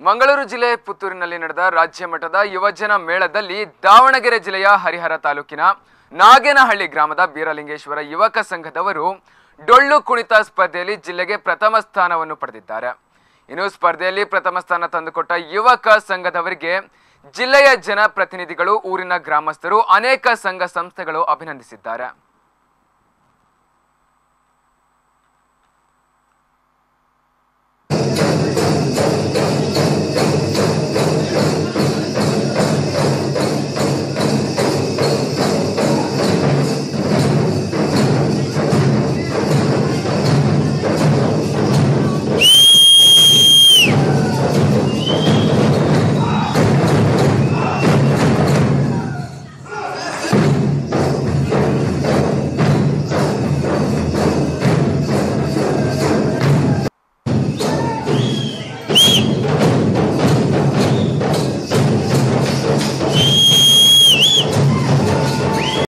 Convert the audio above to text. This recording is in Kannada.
ಮಂಗಳೂರು ಜಿಲ್ಲೆ ಪುತ್ತೂರಿನಲ್ಲಿ ನಡೆದ ರಾಜ್ಯ ಮಟ್ಟದ ಯುವಜನ ಮೇಳದಲ್ಲಿ ದಾವಣಗೆರೆ ಜಿಲ್ಲೆಯ ಹರಿಹರ ತಾಲೂಕಿನ ನಾಗೇನಹಳ್ಳಿ ಗ್ರಾಮದ ಬೀರಲಿಂಗೇಶ್ವರ ಯುವಕ ಸಂಘದವರು ಡೊಳ್ಳು ಕುಣಿತ ಸ್ಪರ್ಧೆಯಲ್ಲಿ ಜಿಲ್ಲೆಗೆ ಪ್ರಥಮ ಸ್ಥಾನವನ್ನು ಪಡೆದಿದ್ದಾರೆ. ಇನ್ನು ಸ್ಪರ್ಧೆಯಲ್ಲಿ ಪ್ರಥಮ ಸ್ಥಾನ ತಂದುಕೊಟ್ಟ ಯುವಕ ಸಂಘದವರಿಗೆ ಜಿಲ್ಲೆಯ ಜನಪ್ರತಿನಿಧಿಗಳು, ಊರಿನ ಗ್ರಾಮಸ್ಥರು, ಅನೇಕ ಸಂಘ ಸಂಸ್ಥೆಗಳು ಅಭಿನಂದಿಸಿದ್ದಾರೆ.